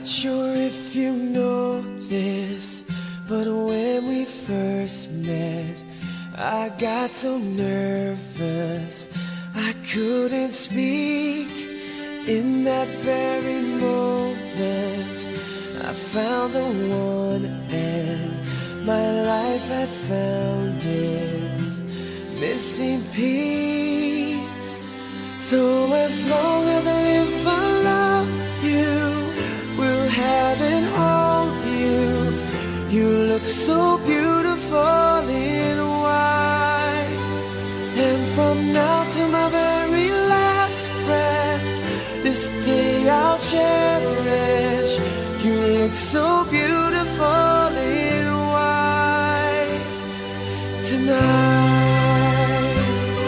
Not sure if you know this, but when we first met, I got so nervous I couldn't speak. In that very moment, I found the one, and my life had found its missing piece. So as long as I live, I love you, will have and hold you. You look so beautiful in white, and from now to my very last breath, this day I'll cherish. You look so beautiful in white tonight.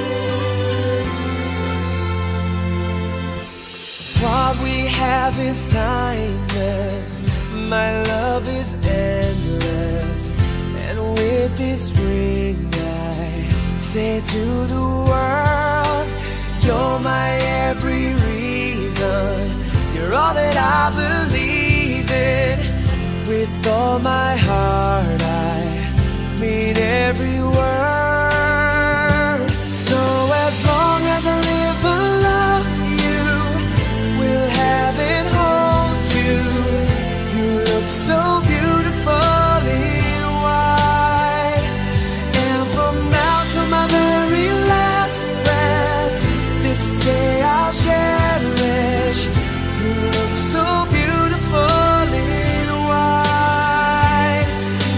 What we have is timeless, my love is endless, and with this ring I say to the world, you're my every reason, you're all that I believe in. With all my heart I mean every word. So as long as I live, I love you, will have and hold you. You look so beautiful in white, and from now to my very last breath, this day I'll cherish. You look so beautiful in white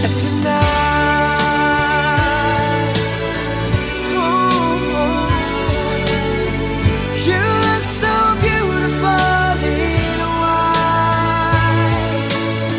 tonight. Oh, you look so beautiful in white.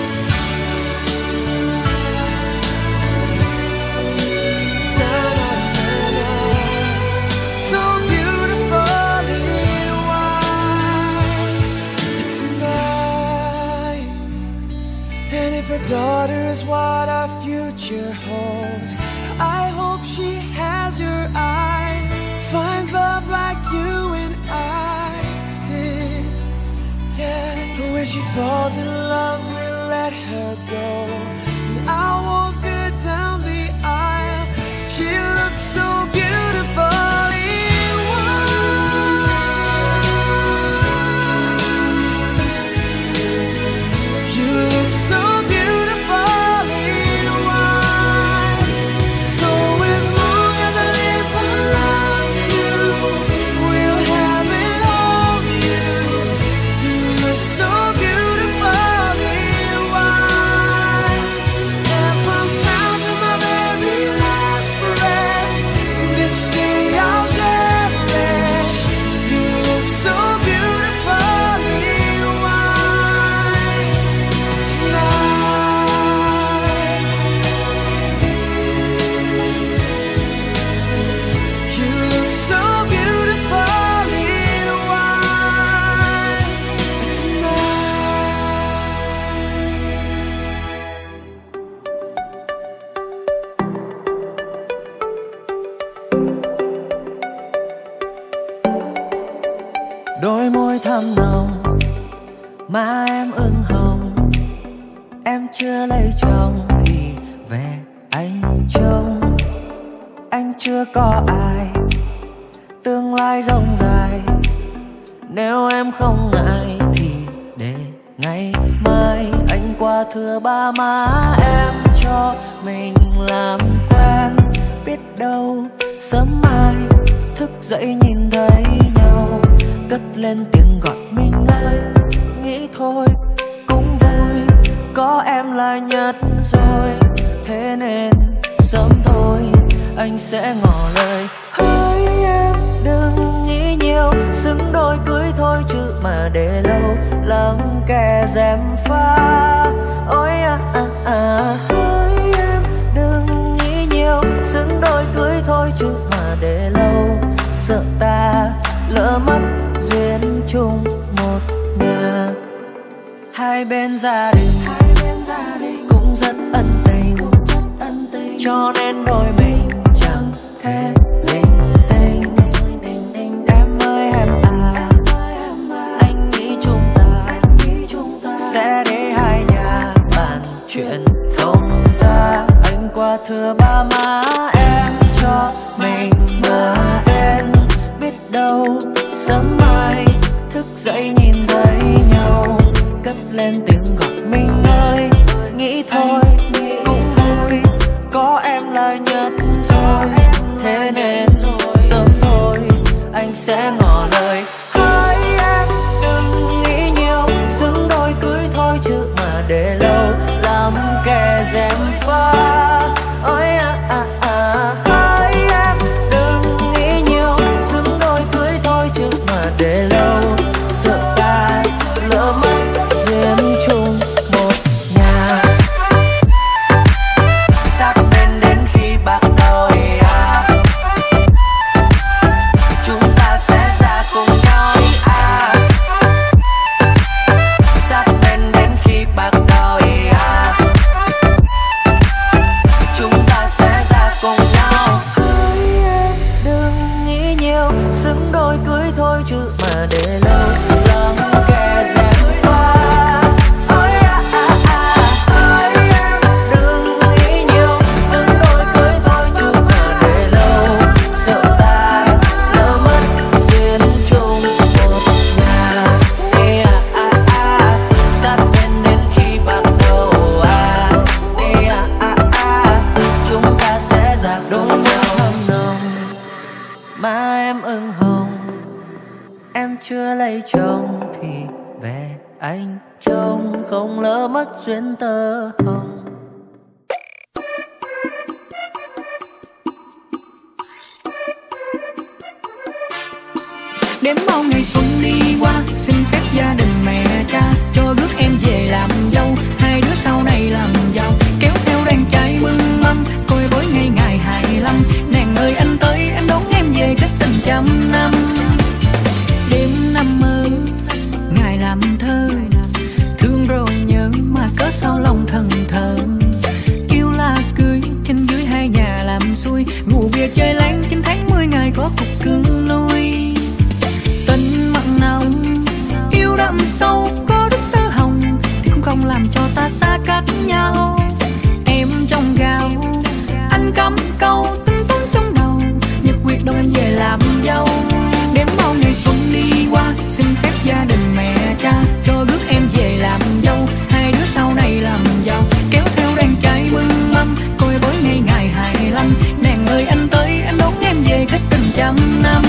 Na, na, na, na. So beautiful in white tonight. And if a daughter is what our future holds, I hope she has your eyes, finds love like you and I did. Yeah, but when she falls in love, we'll let her go, and I'll walk her down the aisle. She looks so beautiful in white. You look so beautiful in white. So as long as I live, I love you, will have and hold you. You look so beautiful in white, and from now to my very last breath, this day I'll cherish. You look so beautiful in white tonight. You look so beautiful in white Đôi môi thắm nồng, má em ửng hồng. Em chưa lấy chồng thì về anh trông. Anh chưa có ai, tương lai rộng dài. Nếu em không ngại thì để ngày mai anh qua thưa ba má em cho mình làm quen. Biết đâu sớm mai thức dậy nhìn thấy nhau, cất lên tiếng gọi mình ơi. Nghĩ thôi cũng vui, có em là nhất rồi. Thế nên sớm thôi anh sẽ ngỏ lời. Hỡi em đừng nghĩ nhiều, xứng đôi cưới thôi chứ mà để lâu lắm kẻ gièm pha. Ôi hỡi em đừng nghĩ nhiều, xứng đôi cưới thôi chứ mà để lâu sợ ta lỡ mất duyên chung một nhà. Hai bên gia đình cũng rất ân tình, cho nên đôi mình chẳng thể linh tinh. Em ơi em à, anh nghĩ chúng ta sẽ đến thừa ba má em cho mình bờ bên. Biết đâu sớm mai thức dậy nhìn thấy nhau, cất lên tiếng gọi mình ơi. Nghĩ thôi cũng vui, có em là nhất rồi. Thế nên sớm thôi anh sẽ ngỏ lời. Hỡi em đừng nghĩ nhiều, xứng đôi cưới thôi chứ mà để lâu làm kẻ gièm pha. Ôi hỡi em đừng nghĩ nhiều, xứng đôi cưới thôi chứ mà để lâu sợ ta lỡ mất duyên chung một nhà. Sát bên đến khi bạc đầu chúng ta sẽ ra cùng nhau sát bên đến khi bạc đầu chúng ta sẽ ra cùng nhau. Hỡi em đừng nghĩ nhiều, xứng đôi cưới thôi chứ mà để lâu làm kẻ gièm pha. Ôi hỡi em đừng nghĩ nhiều, xứng đôi cưới thôi chứ mà để lâu sợ ta lỡ mất duyên chung một nhà. Sát bên đến khi bạc đầu chúng ta sẽ ra đôi nhau hâm nồng. Mà em ửng hồng, em chưa lấy chồng thì về anh trông không lỡ mất duyên tơ hồng. Đếm bao ngày xuân đi qua, xin phép gia đình mẹ cha cho rước em về làm dâu. Hai đứa sau này làm giàu, kéo theo đàn trai mừng mâm, coi bối ngày ngày 25. Nàng ơi anh tới, anh đón em về cách tình trăm năm. Đêm năm ơi, ngày làm thơ, thương rồi nhớ mà cớ sao lòng thần thờ. Kêu là cưới trên dưới hai nhà làm xuôi, ngủ bia chơi láng 9 tháng 10 ngày có cục cưng nuôi. Tình mặn nồng yêu đậm sâu có đức tơ hồng thì cũng không làm cho ta xa cách nhau. Em trong gạo anh cắm câu tính toán trong đầu, nhật quyết đâu em về làm dâu. Đếm bao ngày xuân đi qua, xin phép gia đình mẹ cha cho rước em về làm dâu. Hai đứa sau này làm giàu, kéo theo đàn trai mừng mâm, coi bối ngày ngày 25. Nàng ơi anh tới, anh đón em về cách tình trăm năm.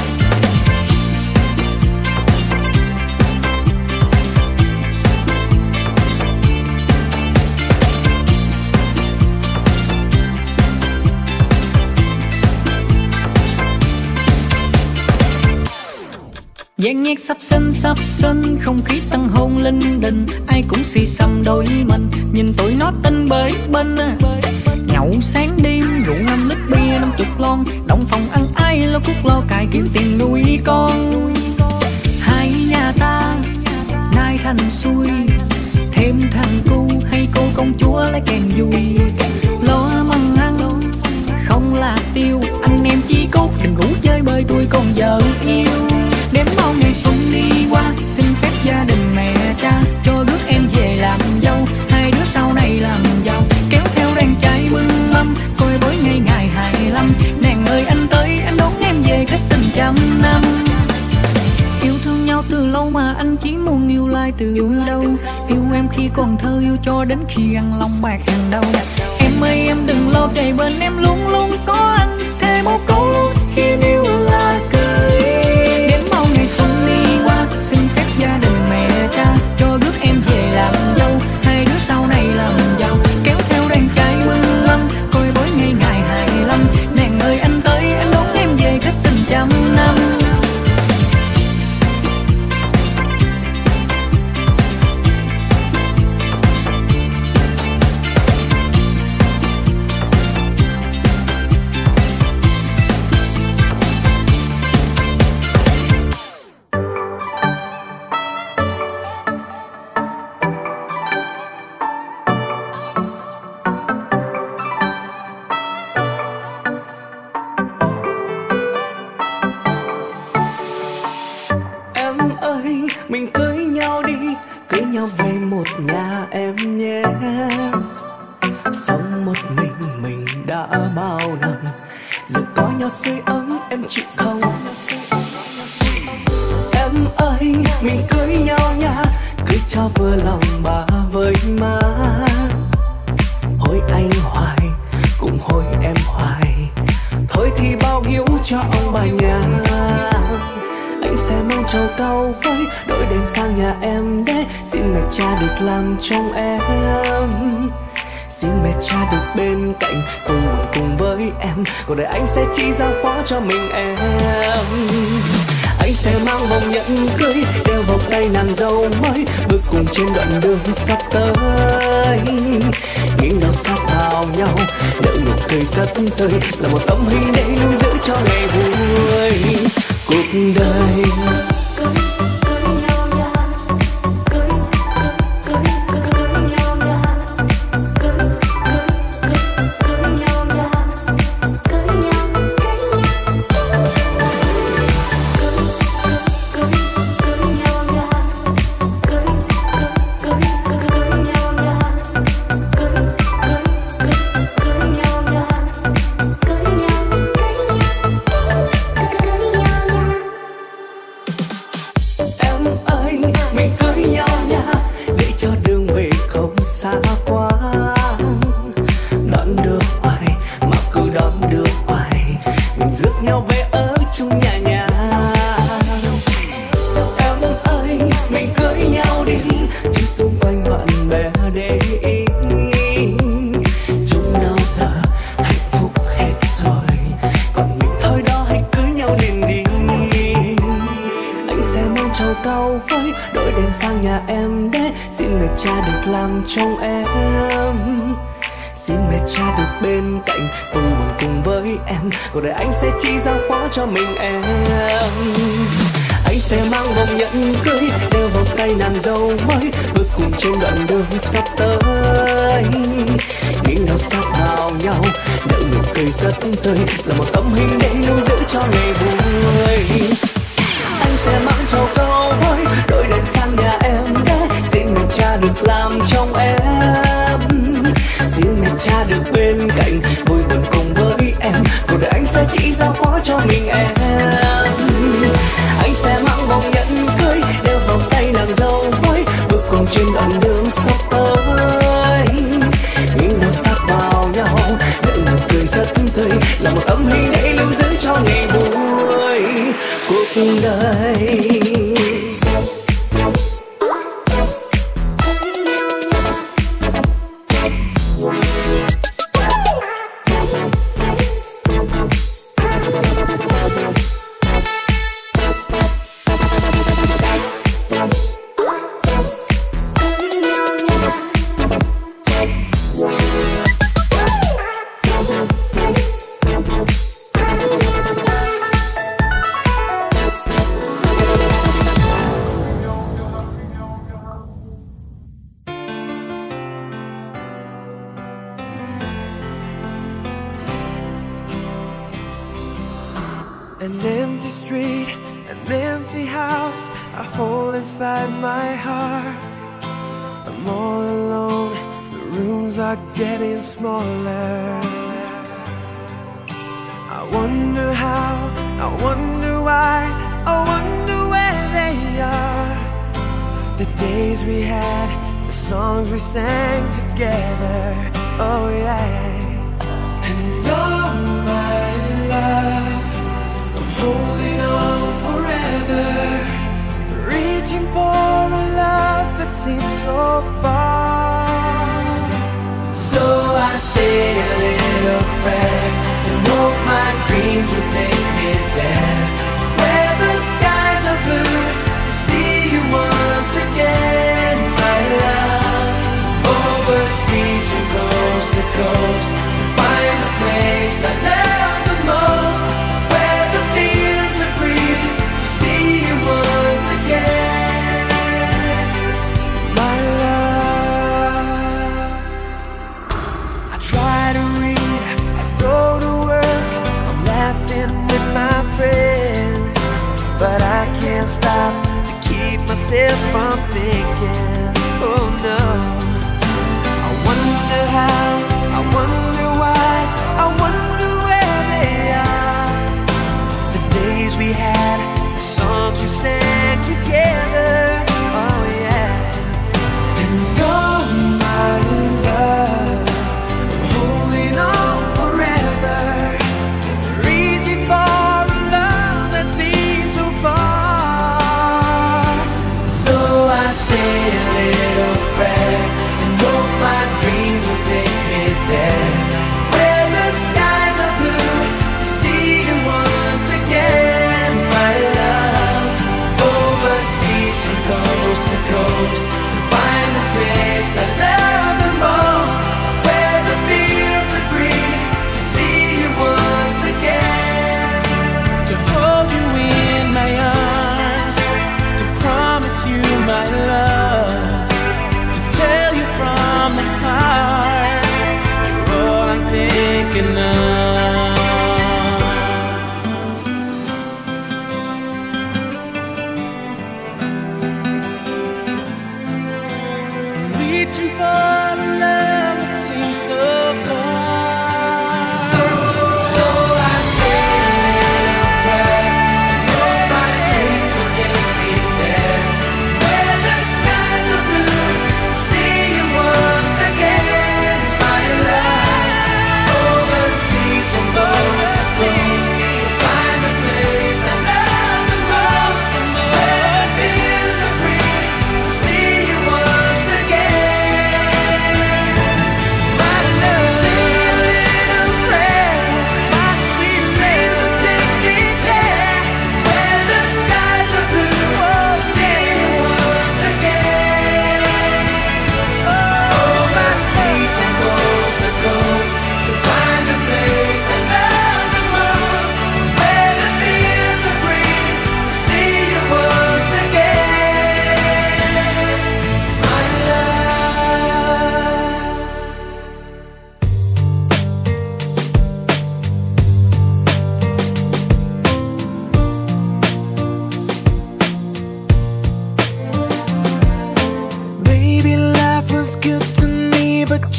Dàn nhạc sắp sinh, không khí tăng hôn linh đình. Ai cũng xì xầm đôi mình, nhìn tụi nó tinh bới bên. Nhậu sáng đêm, rượu 5 lít bia 50 lon, động phòng ăn ai lo cuốc lo cài kiếm tiền nuôi con. Hai nhà ta nay thành xuôi, thêm thằng cu hay cô công chúa lấy kèn vui. Lo măng ăn không là tiêu, anh em chí cốt đừng ngủ chơi bơi tôi còn vợ yêu. Đếm bao ngày xuân đi qua, xin phép gia đình mẹ cha cho rước em về làm dâu. Hai đứa sau này làm giàu, kéo theo đàn trai mừng mâm, coi bối ngày ngày 25. Nàng ơi anh tới, anh đón em về cách tình trăm năm. Yêu thương nhau từ lâu mà anh chỉ muốn yêu lại từ đâu. Yêu em khi còn thơ, yêu cho đến khi ăn lòng bạc hàng đầu. Em ơi em đừng lo, kề bên em luôn luôn có anh. Thêm một câu luôn khi yêu là cười. Đến bao ngày xuân đi qua, xin phép gia đình mẹ cha cho rước em về làm dâu. Hai đứa sau này làm giàu, kéo theo đàn trai mừng mâm, coi bối ngày ngày 25. Nàng ơi anh tới, anh đón em về cách tình trăm năm. Mình cưới nhau đi, cưới nhau về một nhà em nhé. Sống một mình đã bao năm, giờ có nhau sưởi ấm em chịu không? Em ơi mình cưới nhau nha, cưới cho vừa lòng bà với má. Hối anh hoài cũng hối em hoài, thôi thì bao hiếu cho ông bà nhà. Anh sẽ mang trầu cau với đội đèn sang nhà em để xin mẹ cha được làm chồng em. Xin mẹ cha được bên cạnh vui buồn cùng với em, cuộc đời anh sẽ chỉ giao phó cho mình em. Anh sẽ mang vòng nhẫn cưới đeo vào tay nàng dâu mới, bước cùng trên đoạn đường sắp tới. Nghiêng đầu sát vào nhau nở nụ cười rất tươi, là một tấm hình để lưu giữ cho ngày vui cuộc đời. Cuộc đời anh sẽ chỉ giao phó cho mình em. Anh sẽ mang vòng nhẫn cưới đeo vào tay nàng dâu mới, bước cùng trên đoạn đường sắp tới. Nghiêng đầu sát vào nhau nở nụ cười rất tươi, là một tấm hình để lưu giữ cho ngày vui. Anh sẽ mang trầu cau với đội đèn sang nhà em để xin mẹ cha được làm chồng em. Xin mẹ cha được bên cạnh vui buồn cùng với em, cuộc đời anh sẽ chỉ giao phó cho mình em. Anh sẽ mang vòng nhẫn cưới đeo vào tay nàng dâu mới, bước cùng trên đoạn đường sắp tới. Nghiêng đầu sát vào nhau nở nụ cười rất tươi, là một tấm hình để lưu giữ cho ngày vui cuộc đời. An empty street, an empty house I hold inside my heart. I'm all alone, the rooms are getting smaller. I wonder how, I wonder why, I wonder where they are. The days we had, the songs we sang together, oh yeah. And all my love, holding on forever, reaching for a love that seems so far. So I say a little prayer and hope my dreams will take me there, where the skies are blue, to see you once again, my love. Overseas from coast to coast, to find the place I love the most, where the fields are green, to see you once again, my love. I try to read, I go to work, I'm laughing with my friends, but I can't stop to keep myself from thinking, oh no. I wonder how, I wonder why, I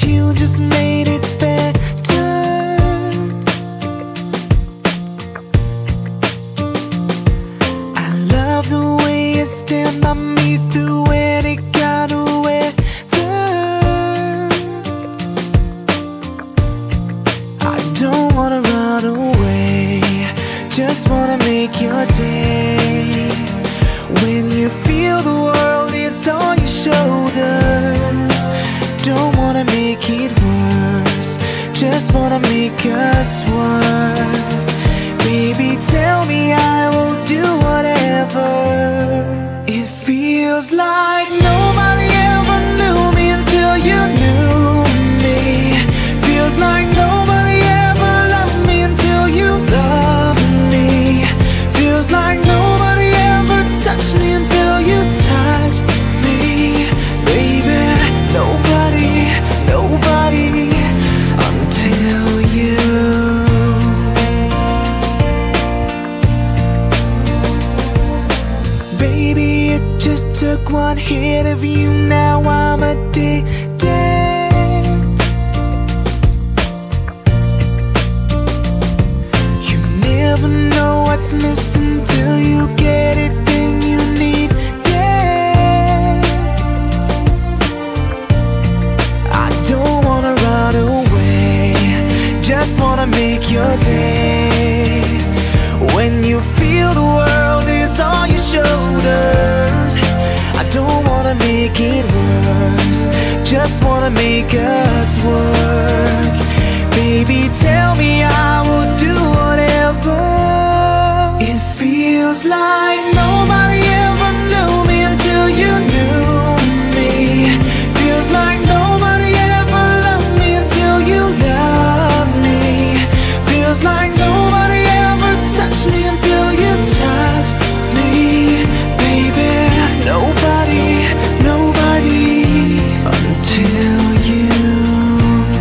you just made it better. I love the way you stand by me through any kind of weather. I don't wanna run away, just wanna make your day. When you feel the world is on your shoulders, don't wanna make it worse, just wanna make us work. Baby, tell me I will do whatever. It feels like nobody ever knew me until you knew me. Feels like nobody ever loved me until you loved me. Feels like nobody ever touched me until you touched me. Baby, nobody, nobody until you. Baby, it just took one hit of you, now I'm addicted. You never know what's missing till you get it, then you need it. I don't wanna run away, just wanna make your day. When you feel the world is on your shoulders, I don't wanna make it worse, just wanna make us work. Baby, tell me I will do whatever. It feels like nobody ever knew me until you knew me. Feels like nobody ever loved me until you loved me. Feels like nobody ever touched me until you touched me. Baby, nobody, nobody until you.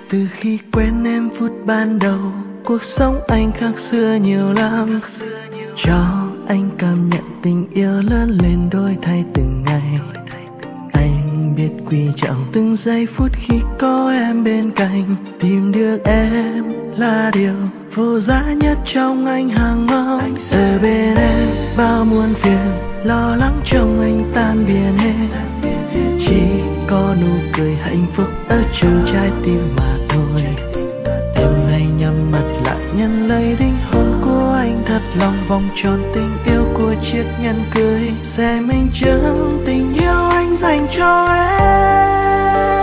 Từ khi quen em phút ban đầu, cuộc sống anh khác xưa nhiều lắm. Cho anh cảm nhận tình yêu lớn lên đổi thay từng ngày. Anh biết quý trọng từng giây phút khi có em bên cạnh. Tìm được em là điều vô giá nhất trong anh hàng mong. Ở bên em bao muôn phiền, lo lắng trong anh tan biến hết. Chỉ có nụ cười hạnh phúc ở trong trái tim mà thôi. Em hãy nhắm mắt lại nhận lấy linh hồn của anh, thật lòng vòng tròn tình yêu của chiếc nhẫn cưới sẽ minh chứng tình yêu anh dành cho em.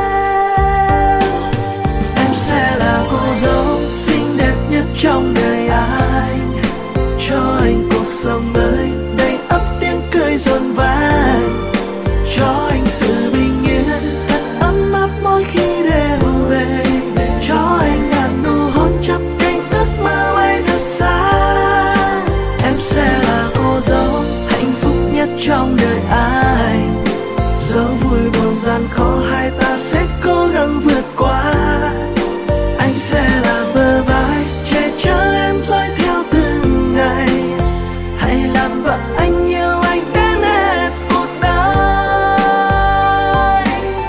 Em sẽ là cô dâu xinh đẹp nhất trong đời anh, cho anh cuộc sống mới đầy ắp tiếng cười rộn vang, cho anh sự bình yên thật ấm áp mỗi khi đêm về, cho anh ngàn nụ hôn chắp cánh ước mơ bay thật xa. Em sẽ là cô dâu hạnh phúc nhất trong đời anh, dẫu vui buồn gian khó hai ta sẽ cố gắng vượt qua. Anh sẽ là bờ vai che chở em dõi theo từng ngày, hãy làm vợ anh yêu anh đến hết cuộc đời.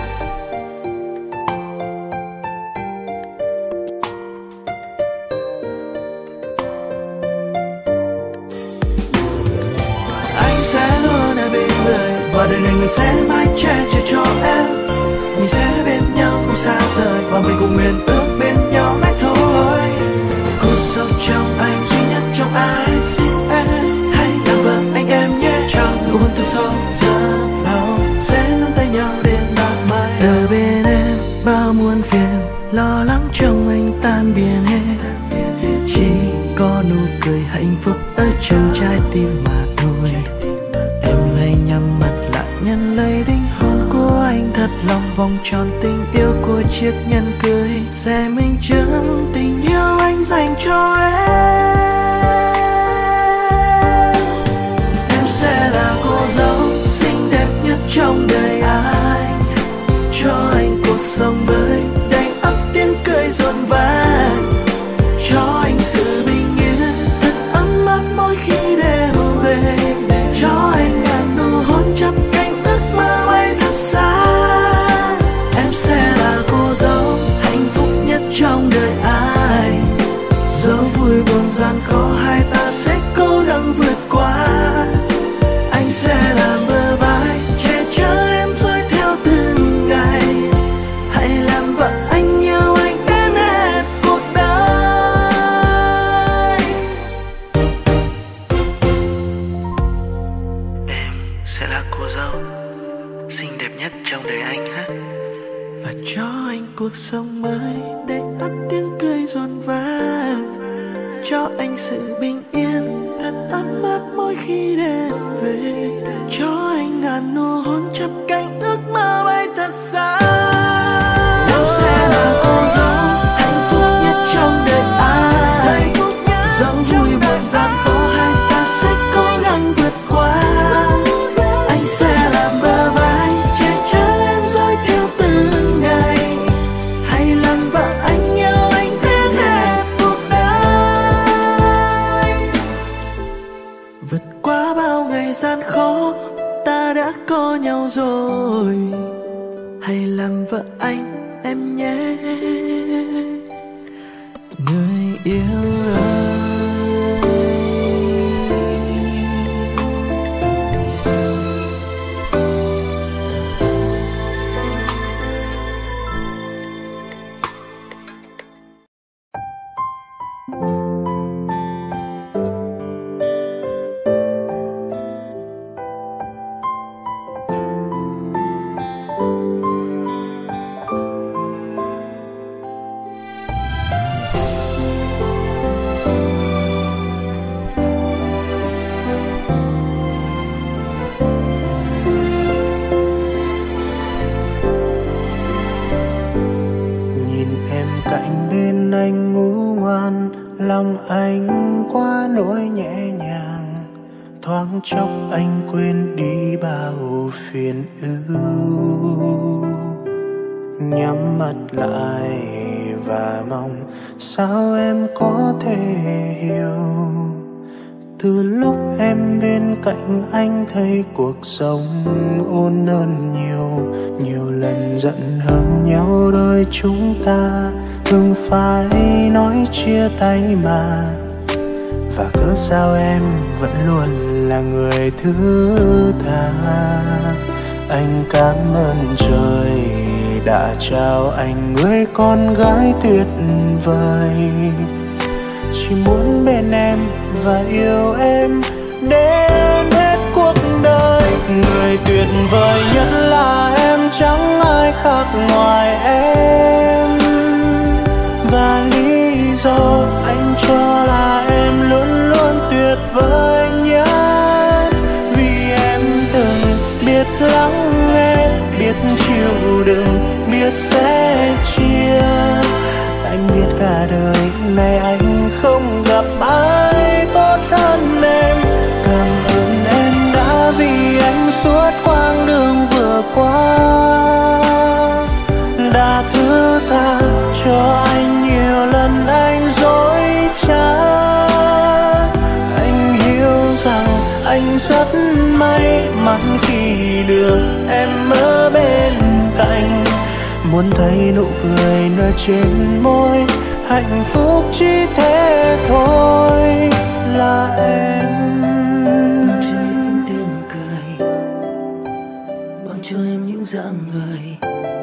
Anh sẽ luôn ở bên người, và đời này mình sẽ mãi che chở cho em. Mình sẽ bên nhau không xa rời, và mình cùng nguyện ước bên nhau mãi thôi. Cô dâu trong anh duy nhất trong anh, xin em hãy làm vợ anh em nhé. Trong nụ hôn từ sâu rất lâu sẽ nắm tay nhau đến ban mai. Ở bên em bao muôn phiền, lo lắng trong anh tan biến hết. Chỉ có nụ cười hạnh phúc ở trong trái tim mà thôi. Em hãy nhắm mắt lại nhận lấy linh hồn của anh, thật lòng vòng tròn tình yêu của chiếc nhẫn cưới sẽ minh chứng tình yêu anh dành cho em. Em sẽ là cô dâu xinh đẹp nhất trong đời anh, cho anh cuộc sống mới đầy ắp tiếng cười rộn vang, cho anh sự bình yên thật ấm áp mỗi khi đêm về, cho anh ngàn nụ hôn chắp cánh ước mơ bay thật xa. Em sẽ là cô dâu hạnh phúc nhất trong đời anh, dẫu vui buồn gian khó hai ta sẽ cố gắng vượt qua. Anh sẽ làm bờ vai che chở em dõi theo từng ngày, hãy làm vợ anh yêu anh đến hết cuộc đời. Em sẽ là cô dâu xinh đẹp nhất trong đời anh ha, và cho anh cuộc sống mới đầy ắp tiếng cười rộn vang, cho anh sự bình yên thật ấm áp mỗi khi đêm về, cho anh ngàn nụ hôn chắp cánh ước mơ bay thật xa. Em sẽ là cô dâu hạnh phúc nhất trong đời anh, dẫu vui buồn gian khó hai ta sẽ cố gắng vượt qua. Anh sẽ làm bờ vai che chở em dõi theo từng ngày, hãy làm vợ anh yêu anh đến hết cuộc đời. Vượt qua bao ngày gian khó ta đã có nhau rồi, hãy làm vợ anh em nhé, người yêu ơi. Anh ngủ ngoan, lòng anh quá nỗi nhẹ nhàng, thoáng chốc anh quên đi bao phiền ưu. nhắm mắt lại và mong sao em có thể hiểu. Từ lúc em bên cạnh anh thấy cuộc sống ôn hơn nhiều. Nhiều lần giận hờn nhau đôi chúng ta thường phải nói chia tay mà. Và cớ sao em vẫn luôn là người thứ tha. Anh cảm ơn trời đã trao anh người con gái tuyệt vời. Chỉ muốn bên em và yêu em đến hết cuộc đời. Người tuyệt vời nhất là em, chẳng ai khác ngoài em. Và lý do anh cho là em luôn luôn tuyệt vời nhất. Vì em từng biết lắng nghe, biết chịu đựng, biết sẻ chia. Anh biết cả đời này anh không gặp ai tốt hơn em. Cảm ơn em đã vì anh suốt quãng đường vừa qua, đã thứ tha cho anh nhiều lần anh dối trá. Anh hiểu rằng anh rất may mắn khi được em ở bên cạnh. Muốn thấy nụ cười nở trên môi, hạnh phúc chỉ thế thôi là em. Mang cho em những tiếng cười, mang cho em những dáng người,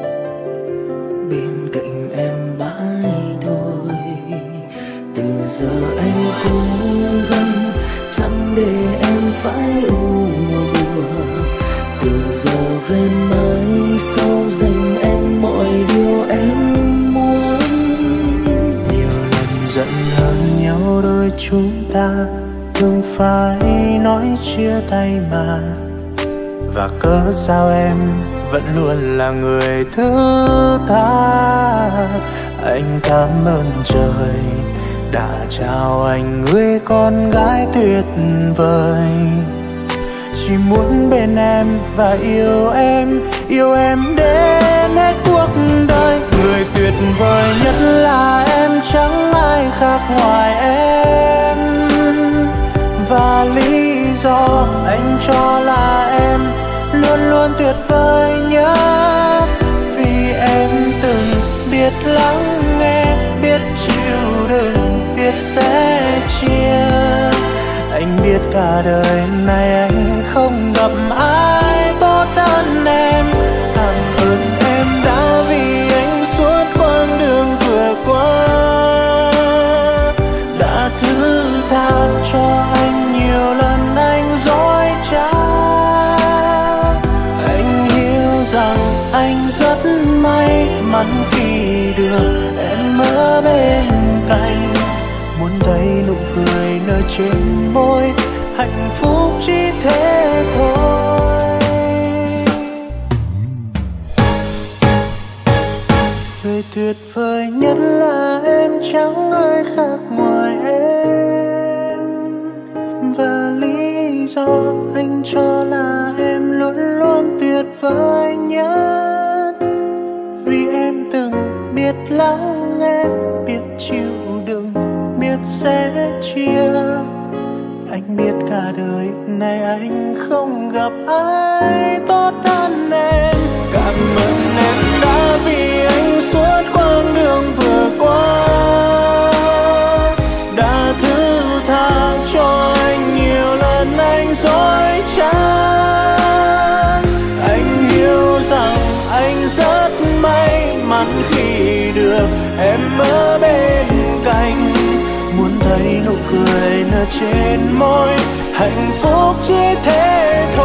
bên cạnh em mãi thôi. Từ giờ anh cố gắng chẳng để em phải u buồn. Từ giờ về mai sau dành em mọi điều em muốn. Nhiều lần giận hờn nhau đôi chúng ta thường phải nói chia tay mà. Và cớ sao em vẫn luôn là người thứ tha. Anh cảm ơn trời đã trao anh người con gái tuyệt vời. Chỉ muốn bên em và yêu em đến hết cuộc đời. Người tuyệt vời nhất là em, chẳng ai khác ngoài em. Và lý do anh cho là em luôn luôn tuyệt vời nhất. Vì em từng biết lắng nghe, biết chịu đựng, biết sẻ chia. Anh biết cả đời này anh không gặp ai tốt hơn em. Cảm ơn em đã vì anh suốt quãng đường vừa qua, đã thứ tha cho anh nhiều lần anh dối trá. Anh hiểu rằng anh rất may mắn khi được em ở bên cạnh. Muốn thấy nụ cười nở trên môi, hạnh phúc chỉ thế thôi. Người tuyệt vời nhất là em, chẳng ai khác ngoài em. Và lý do anh cho là em luôn luôn tuyệt vời nhất. Vì em từng biết lắng nghe, biết chịu đựng, biết sẻ chia. Anh biết cả đời này anh không gặp ai tốt hơn em. Cảm ơn em đã vì anh suốt quãng đường vừa qua, đã thứ tha cho anh nhiều lần anh dối trá. Anh hiểu rằng anh rất may mắn khi được em ở bên cạnh. Muốn thấy nụ cười nở trên môi, hạnh phúc chỉ thế thôi.